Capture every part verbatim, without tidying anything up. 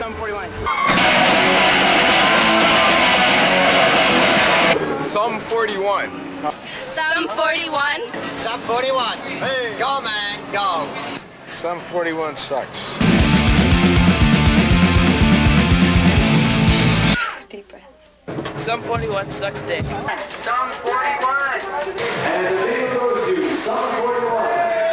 Sum forty-one. Sum forty-one. Sum forty-one. Sum forty-one. Hey. Go, man, go. Sum forty-one sucks. Deep breath. Sum forty-one sucks dick. Sum forty-one. And the video goes to Sum forty-one.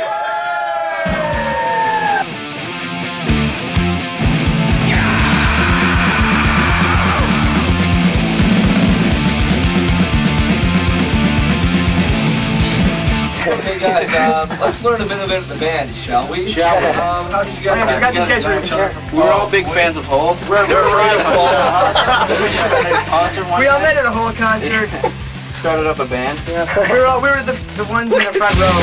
Okay, guys, um, let's learn a bit about the band, shall we? Shall we? Um, how did you guys? I forgot these guys were here. We were all big fans of Hole. We're, we're afraid of Hole. We all met at a whole concert. Started up a band. Yeah. We were all, we were the the ones in the front row.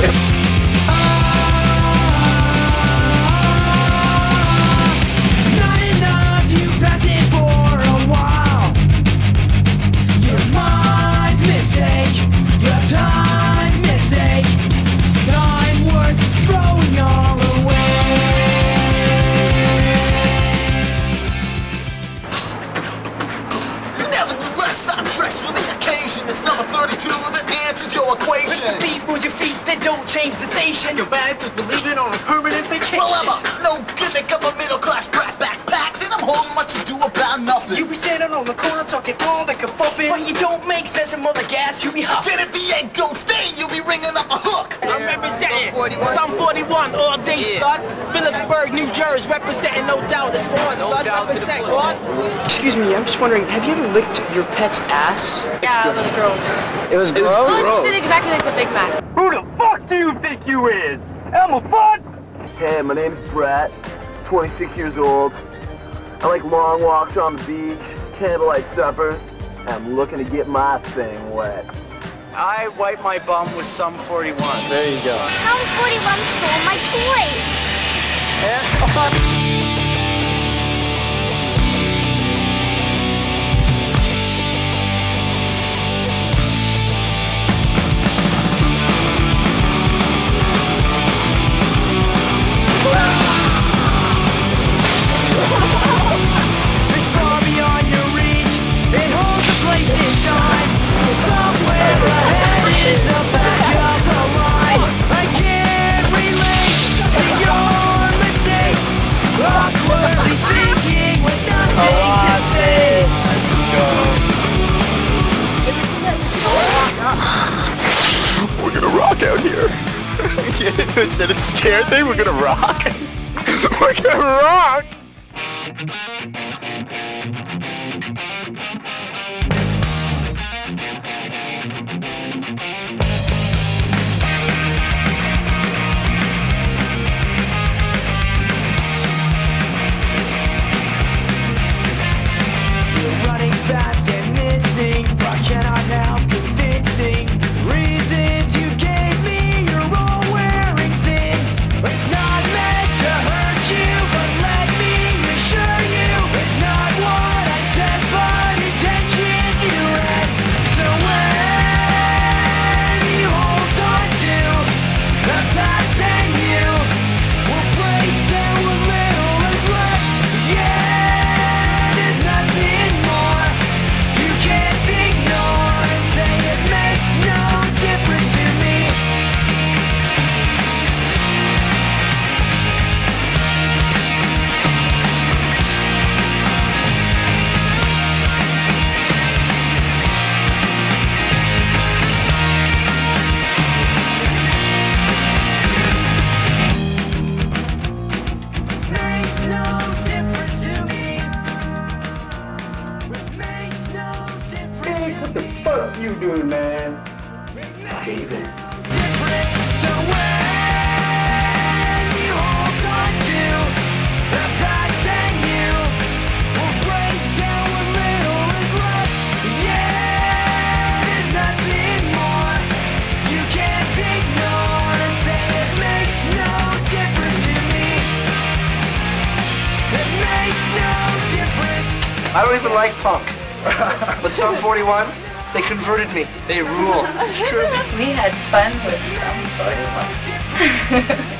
Not enough, you pass it for a while. Your mind's mistake. Your time's mistake. Time worth throwing all away. Nevertheless, I'm dressed for the occasion. It's number thirty-two that answers your equation. With the beat, move your feet, they don't change the station. Your bad cause believing on a permanent vacation. Well, I'm a no gimmick of a middle class brat backpacked, and I'm holding much to do about nothing. You be standing on the corner talking all that kerfuffin', but you don't make sense and mother gas, you be huffing. Said if the egg don't stain, you'll be ringing up a hook. I'm representing Sum forty-one all day, Yeah. son. Phillipsburg, New Jersey, representing no doubt. It's on, No son. doubt to the Represent, full. God. Excuse me, I'm just wondering, have you ever licked your pet's ass? Yeah, it was gross. It was gross? Well, it tasted exactly like the Big Mac. Who the fuck do you think you is? Elmer Fudd? Hey, my name's Brett, twenty-six years old. I like long walks on the beach, candlelight suppers, and I'm looking to get my thing wet. I wipe my bum with Sum forty-one. There you go. Sum forty-one stole my toys. It's far beyond your reach. It holds a place in time. Somewhere ahead is the back of the line. I can't relate to your mistakes. Awkwardly speaking with nothing to say. We're gonna rock out here. Instead of scared thing, we're gonna rock. We're gonna rock. You're running fast and missing, but cannot help convincing reasons you gave me. You're all wearing thin. It's not meant to hurt you, but let me assure you, it's not what I said, but intentions you had. So when you hold on to the past and you will break down what little is left. Yeah, there's nothing more you can't ignore and say it makes no difference to me. Makes no difference to me. It makes no difference to me. Fuck you doing, man? Difference. So when you hold on to the past and you will break down what little is left. Yeah, there's nothing more you can't ignore and say it makes no difference to me. It makes no difference. I don't even like punk. But Sum forty-one, they converted me. They rule. It's true. We had fun with Sum forty-one.